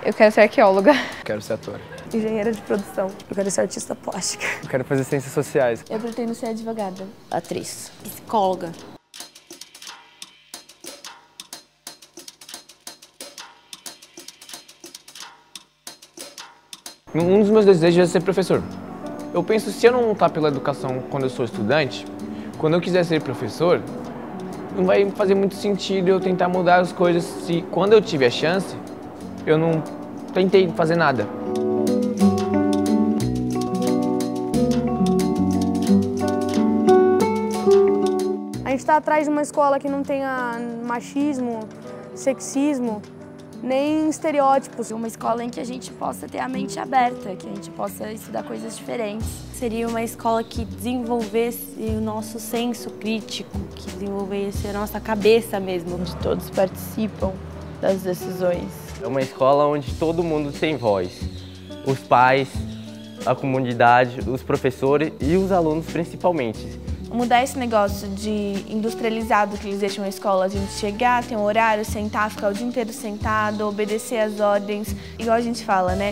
Eu quero ser arqueóloga. Quero ser ator. Engenheira de produção. Eu quero ser artista plástica. Eu quero fazer ciências sociais. Eu pretendo ser advogada. Atriz. Psicóloga. Um dos meus desejos é ser professor. Eu penso, se eu não lutar pela educação quando eu sou estudante, quando eu quiser ser professor, não vai fazer muito sentido eu tentar mudar as coisas se, quando eu tive a chance, eu não tentei fazer nada. A gente está atrás de uma escola que não tenha machismo, sexismo, nem estereótipos. Uma escola em que a gente possa ter a mente aberta, que a gente possa estudar coisas diferentes. Seria uma escola que desenvolvesse o nosso senso crítico, que desenvolvesse a nossa cabeça mesmo. Onde todos participam das decisões. É uma escola onde todo mundo tem voz. Os pais, a comunidade, os professores e os alunos principalmente. Mudar esse negócio de industrializado que eles deixam na escola, a gente chegar, ter um horário, sentar, ficar o dia inteiro sentado, obedecer às ordens, igual a gente fala, né?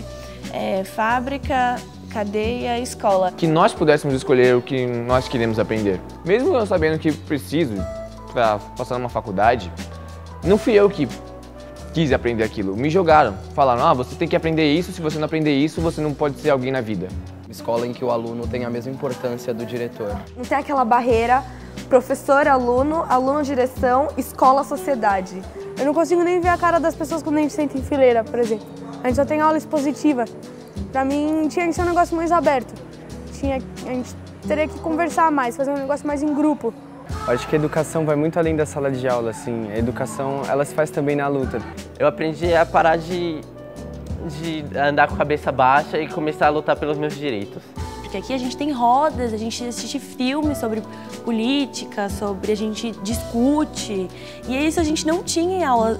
Fábrica, cadeia, escola. Que nós pudéssemos escolher o que nós queremos aprender. Mesmo eu sabendo que preciso para passar numa faculdade, não fui eu que quis aprender aquilo. Me jogaram, falaram, você tem que aprender isso, se você não aprender isso, você não pode ser alguém na vida. Escola em que o aluno tem a mesma importância do diretor. Não tem aquela barreira professor-aluno, aluno-direção, escola-sociedade. Eu não consigo nem ver a cara das pessoas quando a gente senta em fileira, por exemplo. A gente só tem aula expositiva. Pra mim, tinha que ser um negócio mais aberto. A gente teria que conversar mais, fazer um negócio mais em grupo. Acho que a educação vai muito além da sala de aula, assim. A educação, ela se faz também na luta. Eu aprendi a parar de andar com a cabeça baixa e começar a lutar pelos meus direitos. Porque aqui a gente tem rodas, a gente assiste filmes sobre política, a gente discute. E é isso a gente não tinha em aula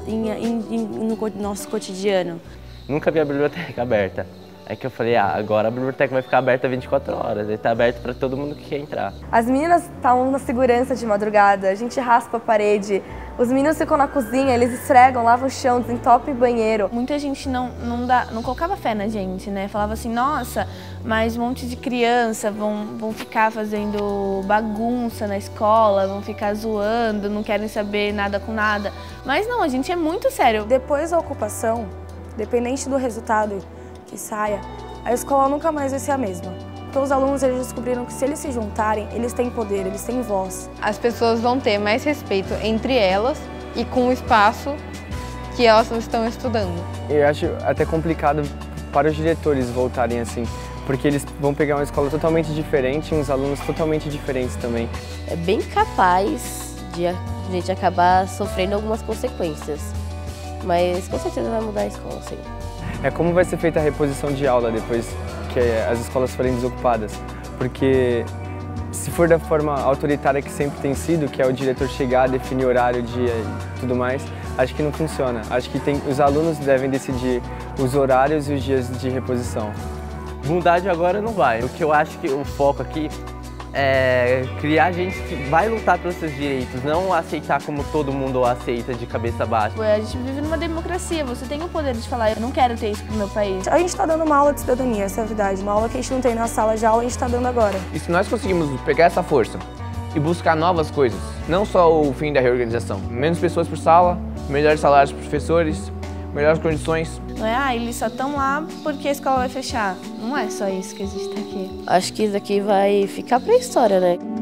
no nosso cotidiano. Nunca vi a biblioteca aberta. É que eu falei, agora a biblioteca vai ficar aberta 24 horas, ele tá aberto para todo mundo que quer entrar. As meninas estavam na segurança de madrugada, a gente raspa a parede, os meninos ficam na cozinha, eles esfregam, lavam o chão, desentopem o banheiro. Muita gente não colocava fé na gente, né? Falava assim, nossa, mas um monte de criança vão ficar fazendo bagunça na escola, vão ficar zoando, não querem saber nada com nada. Mas não, a gente é muito sério. Depois da ocupação, dependente do resultado que saia, a escola nunca mais vai ser a mesma. Então os alunos eles descobriram que se eles se juntarem, eles têm poder, eles têm voz. As pessoas vão ter mais respeito entre elas e com o espaço que elas estão estudando. Eu acho até complicado para os diretores voltarem assim, porque eles vão pegar uma escola totalmente diferente e uns alunos totalmente diferentes também. É bem capaz de a gente acabar sofrendo algumas consequências, mas com certeza vai mudar a escola, sim. É como vai ser feita a reposição de aula depois que as escolas forem desocupadas, porque se for da forma autoritária que sempre tem sido, que é o diretor chegar, definir horário, dia e tudo mais, acho que não funciona. Acho que os alunos devem decidir os horários e os dias de reposição. Mudar de agora não vai. O que eu acho que o foco aqui é criar gente que vai lutar pelos seus direitos, não aceitar como todo mundo aceita de cabeça baixa. A gente vive numa democracia, você tem o poder de falar, eu não quero ter isso pro meu país. A gente está dando uma aula de cidadania, essa é a verdade. Uma aula que a gente não tem na sala de aula, a gente está dando agora. E se nós conseguimos pegar essa força e buscar novas coisas, não só o fim da reorganização, menos pessoas por sala, melhores salários para os professores, melhores condições. Não é, eles só estão lá porque a escola vai fechar. Não é só isso que a gente está aqui. Acho que isso aqui vai ficar para a história, né?